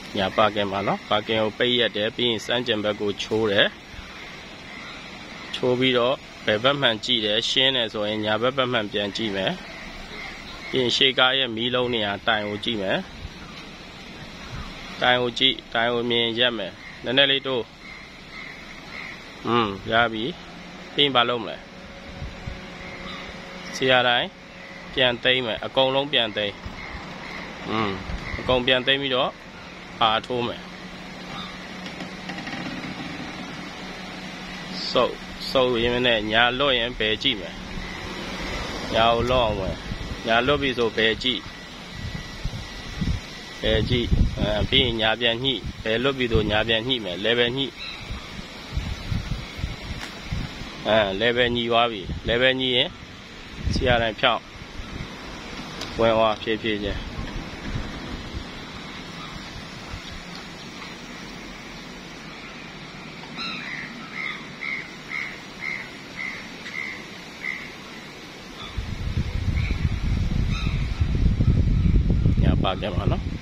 ညာပါကင်မှာနော်ပါကင်ကိုပိတ်ရက်တယ်ပြီးရင်စမ်းကျင်ဘက်ကိုချိုးတယ်ချိုးပြီးတော့ဘယ်ဘက်မှန်ကြည့်တယ်ရှင်းတယ်ဆိုရင်ညာဘက်မှန်ပြန်ကြည့်မယ်ပြီးရင်ရှေ့ကားရဲ့မီးလုံးနေရာတိုင်ကိုကြည့်မယ်တိုင်ကိုကြည့်တိုင်ကိုမြင်ရက်မယ်နည်းနည်းလေးတို့ရပြီပြီးရင်ဘာလုပ်မလဲစီရတိုင်းပြန်သိမ်းမယ်အကုန်လုံးပြန်သိမ်းအကုန်ပြန်သိမ်းပြီးတော့အားထိုးမယ်စုပ်ရင်းနဲ့ညာလွတ်ရင်ဘယ်ကြည့်မယ်ညာကိုလွတ်အောင်ဝင်ညာလွတ်ပြီဆိုဘယ်ကြည့်ပြီးရင်ညာပြန်ညှိဘယ်လွတ်ပြီဆိုညာပြန်ညှိမယ် level ညှိlevel ညှိသွားပြီ level ညှိရင်စီရတိုင်းဖြောင်းဝင်သွားဖြည်းဖြည်းချင်းညာပါပြန်ပါနော်